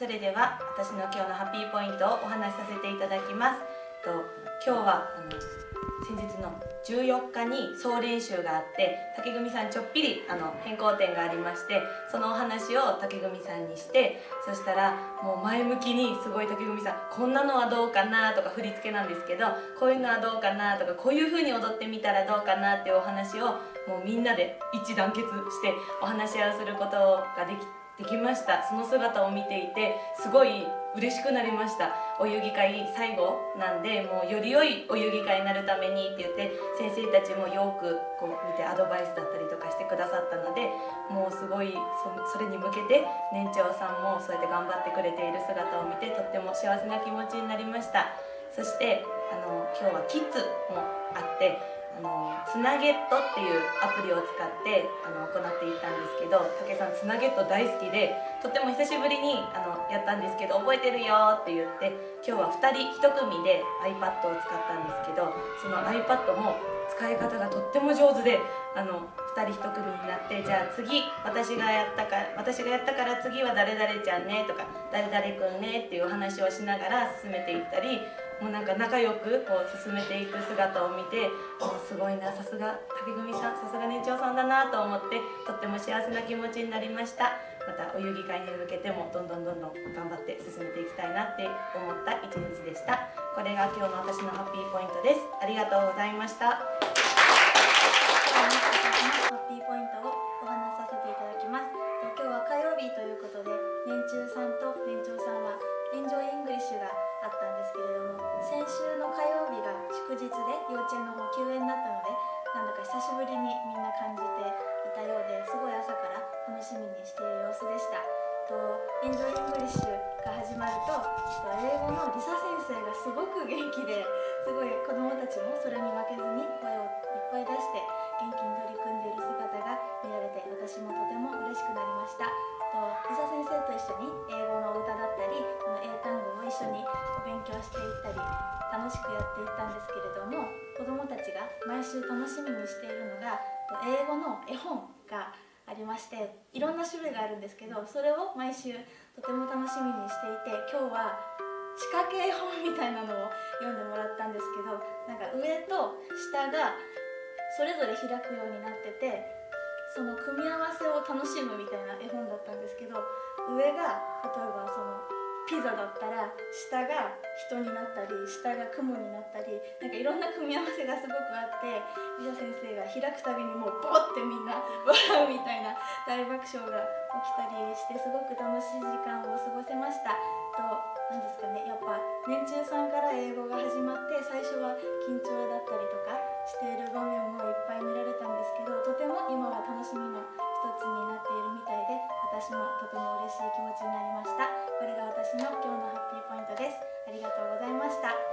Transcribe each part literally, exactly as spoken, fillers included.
それでは私の今日のハッピーポイントをお話しさせていただきます。と今日はあの先日のじゅうよっかに総練習があって、竹組さんちょっぴりあの変更点がありまして、そのお話を竹組さんにして、そしたらもう前向きにすごい竹組さんこんなのはどうかなとか、振り付けなんですけどこういうのはどうかなとか、こういう風に踊ってみたらどうかなっていうお話をもうみんなで一致団結してお話し合いをすることができできました。その姿を見ていてすごい嬉しくなりました。お遊戯会最後なんで、もうより良いお遊戯会になるためにって言って先生たちもよくこう見てアドバイスだったりとかしてくださったので、もうすごい そ, それに向けて年長さんもそうやって頑張ってくれている姿を見てとっても幸せな気持ちになりました。そしてあの今日はキッズもあって、あのつなげっとっていうアプリを使ってあの行っていったんですけど、竹さんつなげっと大好きで、とっても久しぶりにあのやったんですけど覚えてるよって言って、今日はふたりいち組で iPad を使ったんですけど、その iPad も使い方がとっても上手で、あのふたりいち組になって、じゃあ次私がやったか私がやったから次は誰々ちゃんねとか誰々くんねっていう話をしながら進めていったり、もうなんか仲良くこう進めていく姿を見て、もうすごいな、さすが竹組さん、さすが年長さんだなと思ってとっても幸せな気持ちになりました。またお遊戯会に向けてもどんどんどんどん頑張って進めていきたいなって思った一日でした。これが今日の私のハッピーポイントです。ありがとうございました。 ハッピーポイントをお話しさせていただきます。今日は火曜日ということで、年中さんと年長さんはエンジョイイングリッシュがあったんですけれども、先週の火曜日が祝日で幼稚園の方休園だったので、なんだか久しぶりにみんな感じていたようで、すごい朝から楽しみにしている様子でした。とエンジョイイングリッシュが始まると、英語のリサ先生がすごく元気で、すごい子どもたちもそれに負けずに声をいっぱい出して元気に取り組んでいる姿が見られて、私もとても嬉しくなりました。とリサ先生と一緒に英語の歌だったり英単語を一緒に勉強していったり楽しくやっていったんですけれども、子どもたちが毎週楽しみにしているのが英語の絵本がありまして、いろんな種類があるんですけど、それを毎週とても楽しみにしていて、今日は仕掛け絵本みたいなのを読んでもらったんですけど、なんか上と下がそれぞれ開くようになってて、その組み合わせを楽しむみたいな絵本だったんですけど、上が例えばそのピザだったら下が人になったり下が雲になったり、なんかいろんな組み合わせがすごくあって、リサ先生が開くたびにもうボーってみんな笑うみたいな大爆笑が起きたりして、すごく楽しい時間を過ごせました。と何ですかね、やっぱ年中さんから英語が始まって、最初は緊張だったりとかしている場面もいっぱい見られたんですけど、とても今は楽しみの一つになっているみたいで、私もとても嬉しい気持ちになりました。これが私の今日のハッピーポイントです。ありがとうございました。はい、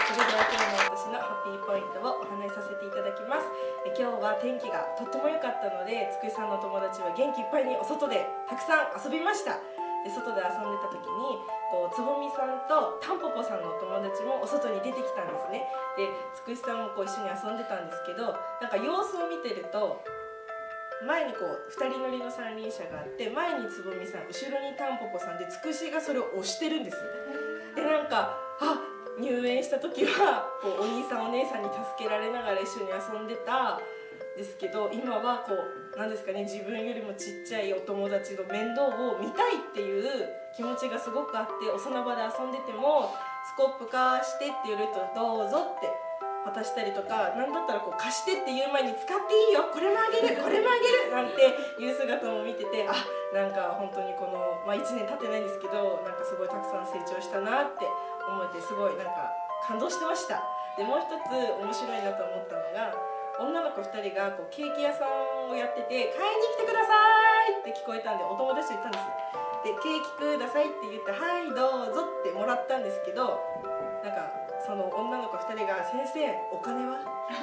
それでは今日の私のハッピーポイントをお話しさせていただきます。え今日は天気がとっても良かったので、つくしさんの友達は元気いっぱいにお外でたくさん遊びました。で外で遊んでた時にこうつぼみさんとたんぽぽさんのお友達もお外に出てきたんですね。でつくしさんもこう一緒に遊んでたんですけど、なんか様子を見てると前にこうふたり乗りの三輪車があって、前につぼみさん後ろにたんぽぽさんで、つくしがそれを押してるんです。でなんかあ入園した時はこうお兄さんお姉さんに助けられながら一緒に遊んでたんですけど、今はこうなんですかね、自分よりもちっちゃいお友達の面倒を見たいっていう気持ちがすごくあって、お砂場で遊んでてもスコップ貸してって言うとどうぞって渡したりとか、なんだったらこう貸してって言う前に使っていいよ、これもあげるこれもあげるなんていう姿も見てて、あなんか本当にこの、まあ、いちねん経ってないんですけど、なんかすごいたくさん成長したなって思えて、すごいなんか感動してました。でもう一つ面白いなと思ったのが、女の子ふたりがこうケーキ屋さんをやってて、買いに来てくださいって聞こえたんで、お友達と言ったんです。でケーキくださいって言ってはいどうぞってもらったんですけど、なんかその女の子ふたりが「先生お金は?」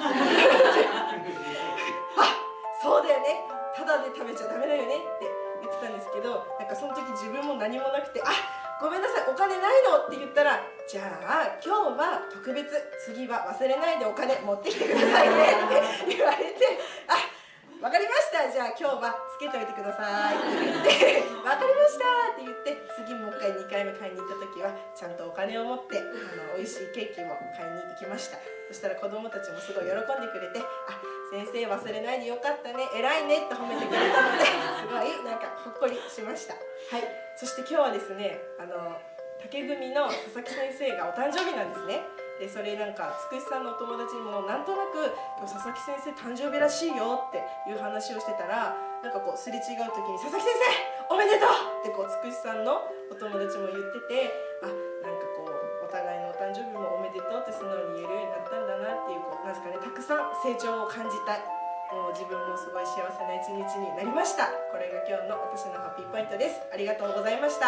あそうだよね、タダで食べちゃダメだよねって言ってたんですけど、なんかその時自分も何もなくて「あごめんなさいお金ないの?」って言ったら「じゃあ今日は特別、次は忘れないでお金持ってきてくださいね」って言われて「あ分かりました、じゃあ今日はつけといてください」って言って分かりましたって言って次もう一回にかいめ買いに行った時はちゃんとお金を持ってあの美味しいケーキを買いに行きました。そしたら子どもたちもすごい喜んでくれて、あ、先生忘れないでよかったね、偉いねって褒めてくれたのですごいなんかほっこりしました。はい、そして今日はですね、あの竹組の佐々木先生がお誕生日なんですね。でそれなんかつくしさんのお友達にもなんとなく今日佐々木先生誕生日らしいよっていう話をしてたら、なんかこうすれ違う時に佐々木先生おめでとうってこうつくしさんのお友達も言ってて、あ、なんかこうお互いのお誕生日もおめでとうって素直に言えるようになったんだなっていう、こうなんですかね、たくさん成長を感じた、もう自分もすごい幸せな一日になりました。これが今日の私のハッピーポイントです。ありがとうございました。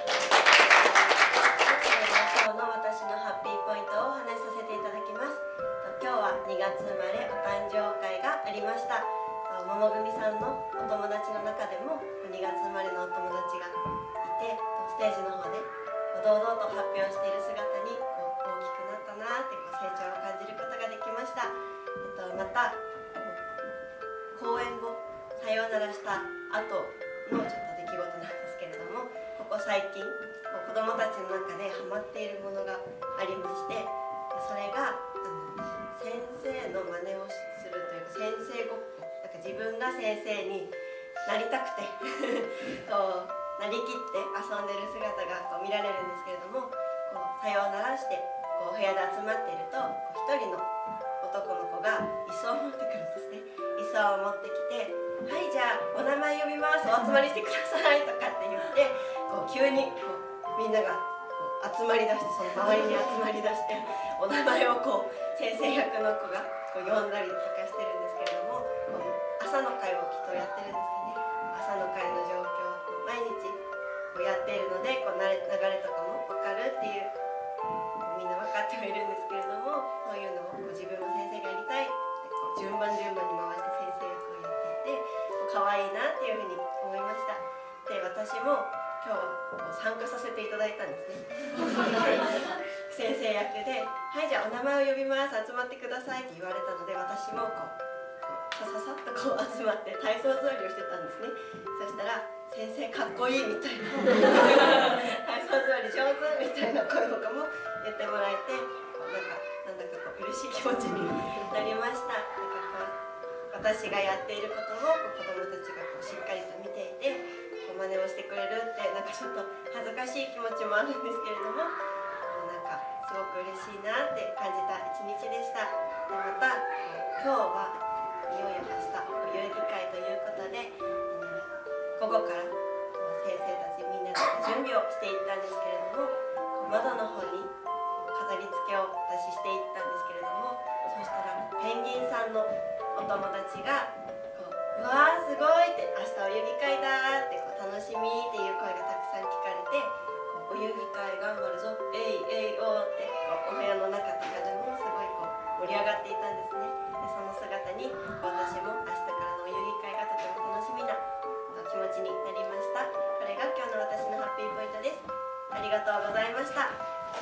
今日の私のハッピーポイントをお話しさせていただきます。今日はにがつ生まれお誕生会がありました。桃組さんのお友達の中でもにがつ生まれのお友達がいて、ステージの方で堂々と発表している姿にこう大きくなったなってこう成長を感じることができました。えっと、また公演後さようならした後のちょっと出来事なんですけれども、ここ最近子どもたちの中でハマっているものがありまして、それがあの先生の真似をするというか、先生ごっこ、なんか自分が先生になりたくてこうなりきって遊んでる姿がこう見られるんですけれども、こうさようならしてこう部屋で集まっていると一人の男の子が椅子を持ってくるんですね。椅子を持ってきて、はいじゃあお名前呼びます、お集まりしてくださいとかって言って、こう急にこうみんながこう集まりだして、その周りに集まりだしてお名前をこう先生役の子がこう呼んだりとかしてるんですけれども、こう朝の会をきっとやってるんですけどね、朝の会の状況を毎日こうやっているので、こう流れとかも分かるっていう、みんな分かってはいるんですけれども、そういうのをこう自分も先生がやりたいってこう順番順番に回して先生役をやっていて、こう可愛いなっていうふうに思いました。で、私も今日は参加させていただいたんですね先生役で、はいじゃあお名前を呼びます、集まってくださいって言われたので、私もこうさささっとこう集まって体操座りをしてたんですね。そしたら先生かっこいいみたいな体操座り上手みたいな声とかも言ってもらえて、こうなんかなんだかこう嬉しい気持ちになりました。なんかこう私がやっていることをこう子どもたちがこうしっかりと見ていて、こう真似をしてくれるって、なんかちょっと恥ずかしい気持ちもあるんですけれども、こうなんかすごく嬉しいなって感じた一日でした。でまた今日は匂いを発したお遊戯会ということで、午後から先生たちみんなで準備をしていったんですけれども、窓の方に飾り付けを私していったんですけれども、そしたらペンギンさんのお友達がこう「うわーすごい!」って「明日お遊戯会だ!」ってこう「楽しみ!」っていう声がたくさん聞かれて、こうお遊戯会頑張るぞ「えいえいおー」ってこうお部屋の中とかでもすごいこう盛り上がっていたんですね。でその姿に私も明日からのお遊戯会がとても楽しみな気持ちになりました。これが今日の私のハッピーポイントです。ありがとうございました。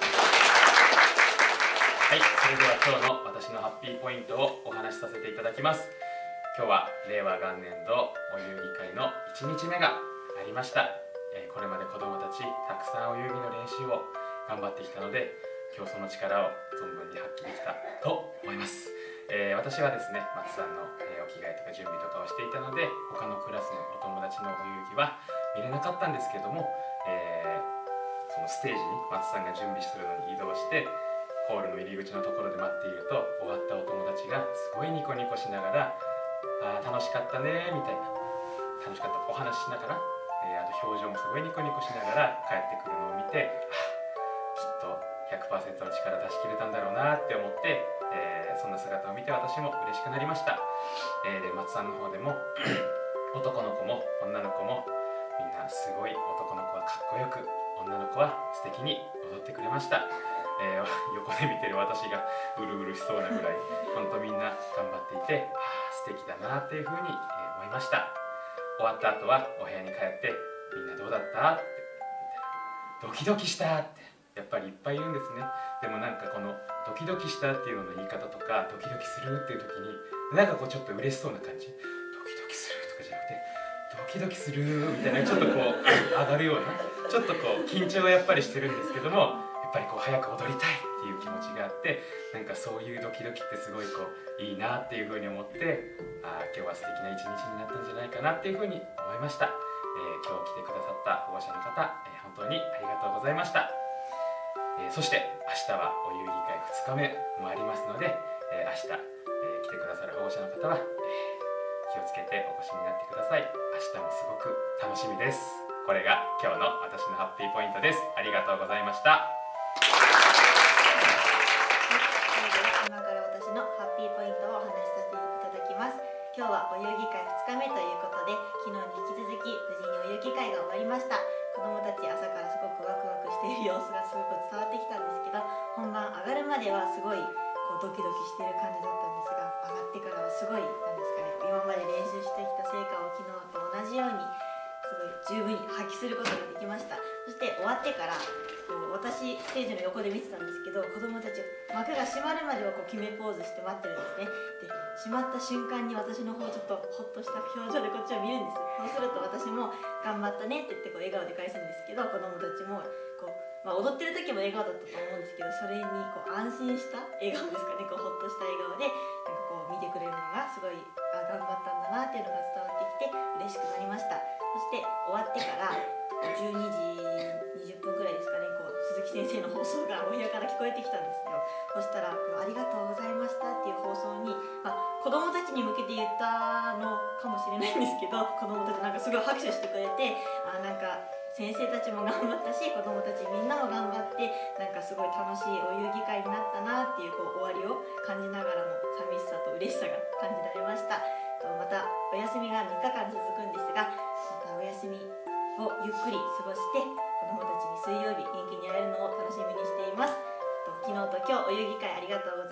はい、それでは今日の私のハッピーポイントをお話しさせていただきます。今日は令和元年度お遊戯会のいちにちめがありました。えー、これまで子どもたちたくさんお遊戯の練習を頑張ってきたので、今日その力を存分に発揮できたと思います。えー、私はですね、松さんの、えー、お着替えとか準備とかをしていたので、他のクラスのお友達のお遊戯は見れなかったんですけれども、えー、そのステージに松さんが準備するのに移動してホールの入り口のところで待っていると、終わったお友達がすごいニコニコしながら「あー楽しかったね」みたいな、楽しかったお話ししながら、えー、あと表情もすごいニコニコしながら帰ってくるのを見て、あきっと ひゃくパーセント の力出し切れたんだろうなって思って、えー、そんな姿を見て私も嬉しくなりました。えー、で松さんの方でも男の子も女の子もみんなすごい、男の子はかっこよく、女の子は素敵に踊ってくれました。えー、横で見てる私がうるうるしそうなぐらい本当みんな頑張っていて、あ素敵だなっていうふうに思いました。終わった後はお部屋に帰って「みんなどうだった?」って言ったら「ドキドキした」ってやっぱりいっぱい言うんですね。でもなんかこのドキドキしたっていうのの言い方とか、ドキドキするっていう時になんかこうちょっと嬉しそうな感じ、ドキドキするとかじゃなくてドキドキするみたいな、ちょっとこう上がるような、ちょっとこう緊張はやっぱりしてるんですけども、やっぱりこう早く踊りたいっていう気持ちがあって、なんかそういうドキドキってすごいこういいなっていうふうに思って、ああ今日は素敵な一日になったんじゃないかなっていうふうに思いました。えー、今日来てくださった保護者の方、えー、本当にありがとうございました。えー、そして明日はお遊戯会ふつかめもありますので、えー、明日、えー、来てくださる保護者の方は、えー、気をつけてお越しになってください。明日もすごく楽しみです。これが今日の私のハッピーポイントです。ありがとうございました。 今から私のハッピーポイントをお話しさせていただきます。今日はお遊戯会ふつかめということで、昨日に引き続き無事にお遊戯会が終わりました。子どもたち朝からすごくワクワクしている様子がすごく伝わってきたんですけど、本番上がるまではすごいこうドキドキしている感じだったんですが、上がってからはすごいなんですかね、今まで練習してきた成果を昨日と同じようにすごい十分に発揮することができました。そして終わってからこう私ステージの横で見てたんですけど、子どもたち幕が閉まるまではこう決めポーズして待ってるんですね。で閉まった瞬間に私の方ちょっとホッとした表情でこっちを見るんです。そうすると私も頑張ったねって言ってこう笑顔で返すんですけど、子どもたちもこう、まあ、踊ってる時も笑顔だったと思うんですけど、それにこう安心した笑顔ですかね、こうホッとした笑顔でなんかこう見てくれるのがすごい、あ頑張ったんだなっていうのが伝わってきて嬉しくなりました。そして終わってからじゅうにじにじゅっぷんくらいですかね、こう鈴木先生の放送がお部屋から聞こえてきたんですよ。そしたら「ありがとうございました」っていう放送に、まあ、子供たちに向けて言ったのかもしれないんですけど、子供たちなんかすごい拍手してくれて、あなんか先生たちも頑張ったし、子供たちみんなも頑張って、なんかすごい楽しいお遊戯会になったなっていう、こう終わりを感じながらも寂しさと嬉しさが感じられました。またお休みがみっかかん続くんですが、またお休みをゆっくり過ごして、子どもたちに水曜日元気に会えるのを楽しみにしています。昨日と今日お遊戯会ありがとうございました。